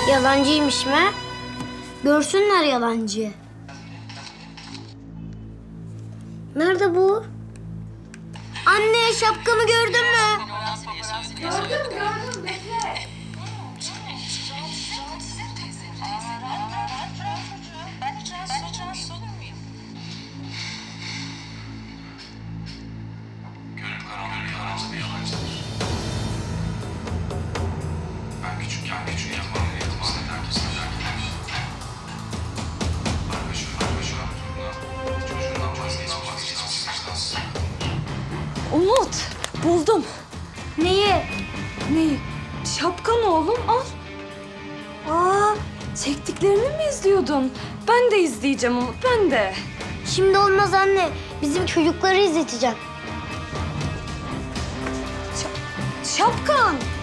Yalancıymış mı? Görsünler yalancıyı. Nerede bu? Anne, şapkamı gördün mü? Gördüm. Bekle. Gönül karanlığı yalancı bir yalancıdır. Ben küçükken yapmam yatmazdı herkesine terk eder. Arkadaşı Artur'la çocuğundan vazgeçmiş vicdansız. Umut, buldum. Neyi? Neyi? Şapkan oğlum, al. Aa, çektiklerini mi izliyordun? Ben de izleyeceğim Umut, ben de. Şimdi olmaz anne. Bizim çocukları izleteceğim. Şapkan.